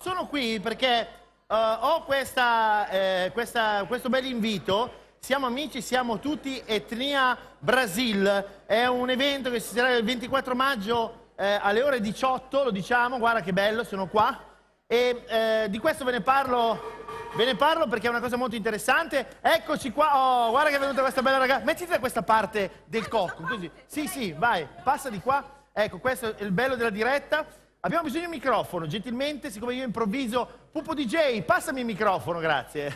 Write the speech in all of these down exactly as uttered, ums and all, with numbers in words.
Sono qui perché uh, ho questa, eh, questa, questo bel invito. Siamo amici, siamo tutti Etnia Brasil. È un evento che si terrà il ventiquattro maggio eh, alle ore diciotto, lo diciamo, guarda che bello, sono qua. E eh, di questo ve ne parlo... Ve ne parlo perché è una cosa molto interessante. Eccoci qua. Oh, guarda che è venuta questa bella ragazza. Mettiti da questa parte del cocco, così. Sì, sì, vai, passa di qua. Ecco, questo è il bello della diretta. Abbiamo bisogno di un microfono, gentilmente, siccome io improvviso. Pupo D J, passami il microfono, grazie.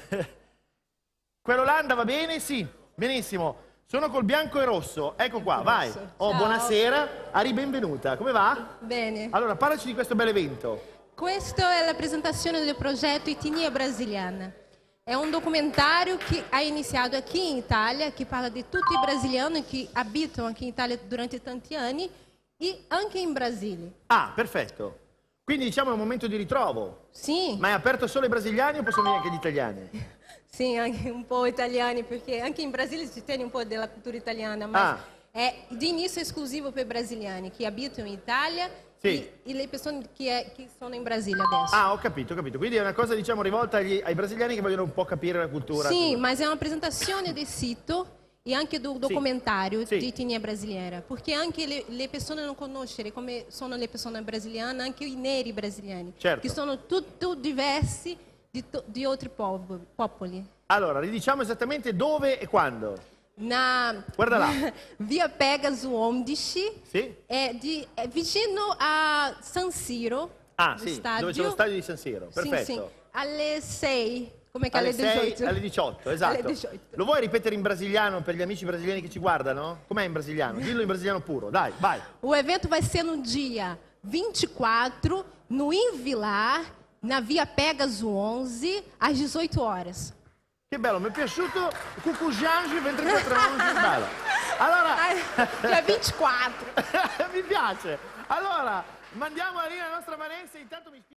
Quello là andava bene? Sì, benissimo. Sono col bianco e rosso. Ecco qua, vai. Oh, ciao. Buonasera. Ari, benvenuta. Come va? Bene. Allora, parlaci di questo bel evento. Questa è la presentazione del progetto Etnia Brasiliana. È un documentario che ha iniziato aqui in Italia, che parla di tutti i brasiliani che abitano aqui in Italia durante tanti anni e anche in Brasile. Ah, perfetto. Quindi diciamo è un momento di ritrovo. Sì. Ma è aperto solo ai brasiliani o possono venire anche gli italiani? Sì, anche un po' italiani, perché anche in Brasile si tiene un po' della cultura italiana, ma Ah. è di inizio esclusivo per brasiliani che abitano in Italia. Sì. E, e le persone che, è, che sono in Brasile adesso. Ah, ho capito, ho capito. Quindi è una cosa, diciamo, rivolta agli, ai brasiliani che vogliono un po' capire la cultura. Sì, ma è una presentazione del sito e anche do documentario Sì. di etnia brasileira, perché anche le, le persone non conoscono come sono le persone brasiliane, anche i neri brasiliani, Certo. che sono tutti diversi di, di altri povo, popoli. Allora, ridiciamo esattamente dove e quando. Na Guarda là. Via Pegasus undici, Sì? è, di, è vicino a San Siro, Ah, lo sì, stadio. dove c'è lo stadio di San Siro. Perfetto. Sì, sì. Alle sei, come che Alle alle sei, diciotto? alle diciotto, esatto. Alle diciotto. Lo vuoi ripetere in brasiliano per gli amici brasiliani che ci guardano? Com'è in brasiliano? Dillo in brasiliano puro, dai, vai. O evento vai ser no dia vinte e quatro, no Invilar, na Via Pegasus onze, às dezoito horas. Che bello, mi è piaciuto Cucugiangi ventiquattro bello. Allora, Dia vinte e quatro. mi piace. Allora, mandiamo la linea alla nostra Vanessa, intanto mi